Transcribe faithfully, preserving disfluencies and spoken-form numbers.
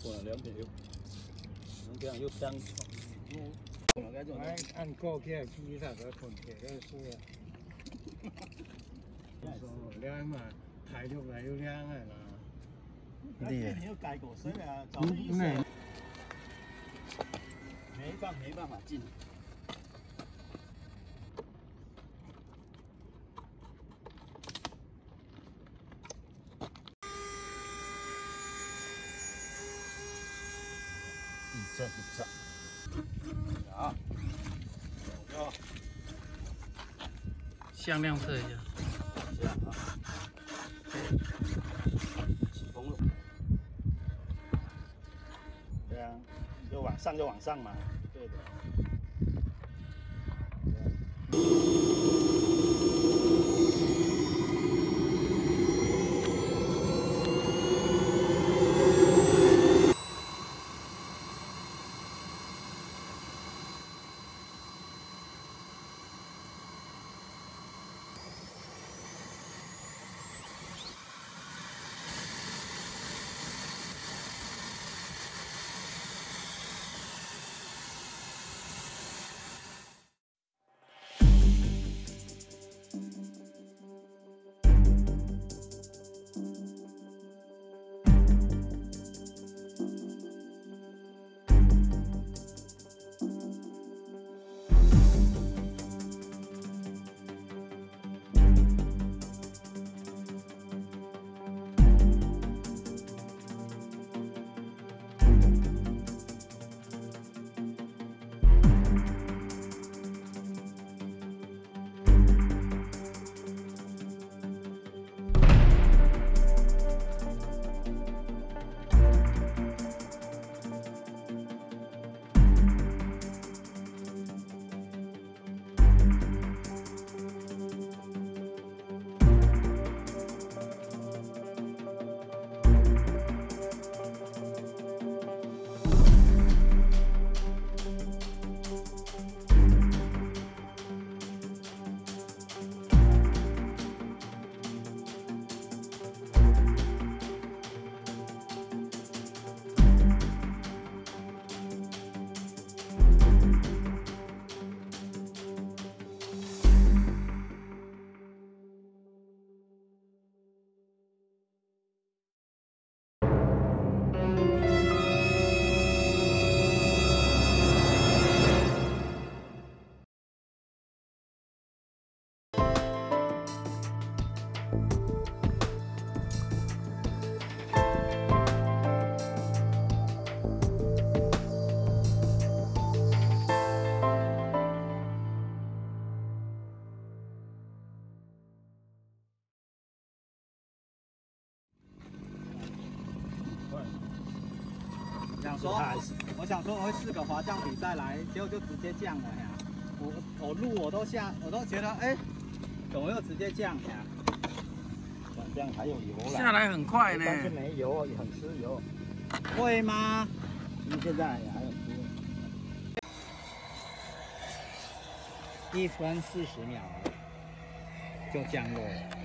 过了两条，两条又香。 按按高起来比啥个困起来是。两嘛，体力咪要兩嘅啦。 啲嘢。你要改過水啊，早啲意思。沒辦沒辦法進。一阵一阵。好。有。 向量测一下。 这样啊。起风了。对啊，就往上就往上嘛，对的。 想说，我想说我会试个滑降比赛来，结果就直接降了呀！我我路我都下，我都觉得哎，怎么又直接降呀？ 这样还有油了。 下来很快呢。 但是没油，很吃油。 会吗？ 因为现在还有吃。 一分四十秒就降落了。